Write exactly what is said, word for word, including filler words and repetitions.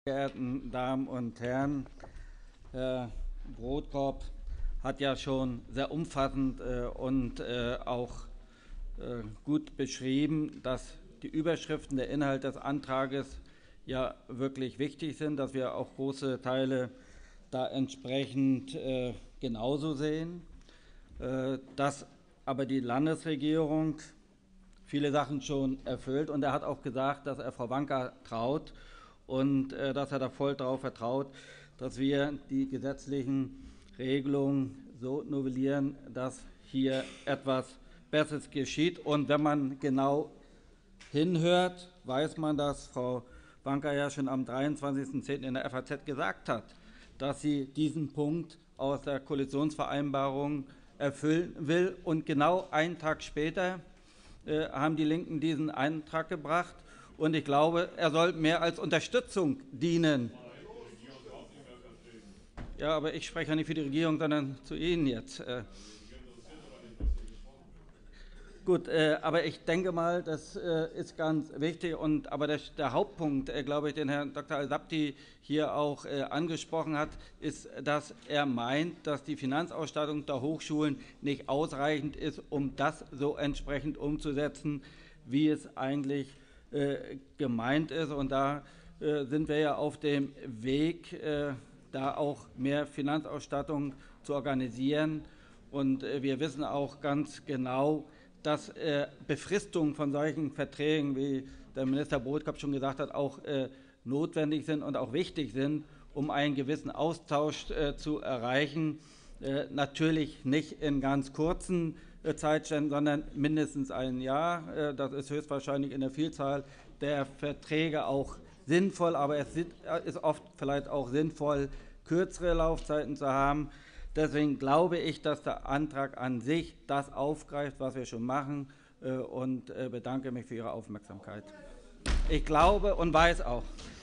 Sehr geehrten Damen und Herren, Herr Brodkorb hat ja schon sehr umfassend äh, und äh, auch äh, gut beschrieben, dass die Überschriften, der Inhalt des Antrages ja wirklich wichtig sind, dass wir auch große Teile da entsprechend äh, genauso sehen, äh, dass aber die Landesregierung viele Sachen schon erfüllt. Und er hat auch gesagt, dass er Frau Wanka traut und äh, dass er da voll darauf vertraut, dass wir die gesetzlichen Regelungen so novellieren, dass hier etwas Besseres geschieht. Und wenn man genau hinhört, weiß man, dass Frau Wanka ja schon am dreiundzwanzigsten zehnten in der F A Z gesagt hat, dass sie diesen Punkt aus der Koalitionsvereinbarung erfüllen will. Und genau einen Tag später äh, haben die Linken diesen Antrag gebracht. Und ich glaube, er soll mehr als Unterstützung dienen. Ja, aber ich spreche ja nicht für die Regierung, sondern zu Ihnen jetzt. Äh, Gut, äh, aber ich denke mal, das äh, ist ganz wichtig. Und, aber der, der Hauptpunkt, äh, glaube ich, den Herr Doktor Al-Sabti hier auch äh, angesprochen hat, ist, dass er meint, dass die Finanzausstattung der Hochschulen nicht ausreichend ist, um das so entsprechend umzusetzen, wie es eigentlich äh, gemeint ist. Und da äh, sind wir ja auf dem Weg, äh, da auch mehr Finanzausstattung zu organisieren. Und äh, wir wissen auch ganz genau, dass äh, Befristungen von solchen Verträgen, wie der Minister Brodkorb schon gesagt hat, auch äh, notwendig sind und auch wichtig sind, um einen gewissen Austausch äh, zu erreichen. Äh, natürlich nicht in ganz kurzen äh, Zeitständen, sondern mindestens ein Jahr. Äh, das ist höchstwahrscheinlich in der Vielzahl der Verträge auch sinnvoll, aber es ist oft vielleicht auch sinnvoll, kürzere Laufzeiten zu haben. Deswegen glaube ich, dass der Antrag an sich das aufgreift, was wir schon machen, und bedanke mich für Ihre Aufmerksamkeit. Ich glaube und weiß auch,